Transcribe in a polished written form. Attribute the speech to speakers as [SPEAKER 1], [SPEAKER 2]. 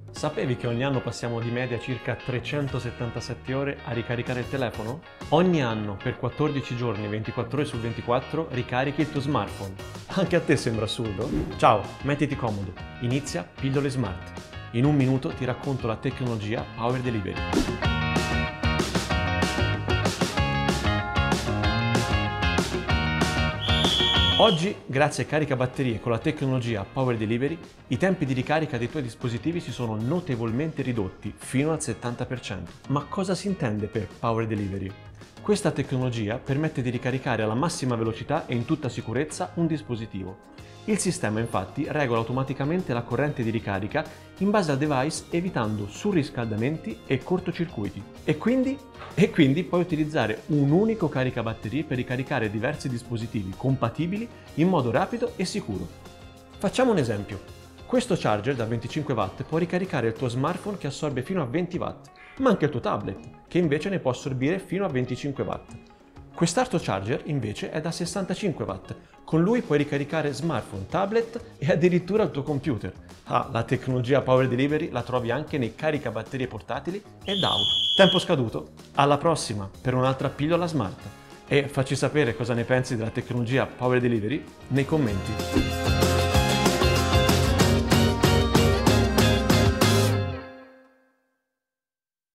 [SPEAKER 1] Sapevi che ogni anno passiamo di media circa 377 ore a ricaricare il telefono? Ogni anno, per 14 giorni, 24 ore su 24, ricarichi il tuo smartphone. Anche a te sembra assurdo? Ciao, mettiti comodo. Inizia Pillole Smart. In un minuto ti racconto la tecnologia Power Delivery. Oggi, grazie a caricabatterie con la tecnologia Power Delivery, i tempi di ricarica dei tuoi dispositivi si sono notevolmente ridotti, fino al 70%. Ma cosa si intende per Power Delivery? Questa tecnologia permette di ricaricare alla massima velocità e in tutta sicurezza un dispositivo. Il sistema infatti regola automaticamente la corrente di ricarica in base al device, evitando surriscaldamenti e cortocircuiti. E quindi puoi utilizzare un unico caricabatterie per ricaricare diversi dispositivi compatibili in modo rapido e sicuro. Facciamo un esempio. Questo charger da 25 watt può ricaricare il tuo smartphone che assorbe fino a 20 watt, ma anche il tuo tablet, che invece ne può assorbire fino a 25 watt. Quest'altro charger invece è da 65 watt, con lui puoi ricaricare smartphone, tablet e addirittura il tuo computer. La tecnologia Power Delivery la trovi anche nei caricabatterie portatili ed auto. Tempo scaduto, alla prossima per un'altra pillola smart. E facci sapere cosa ne pensi della tecnologia Power Delivery nei commenti.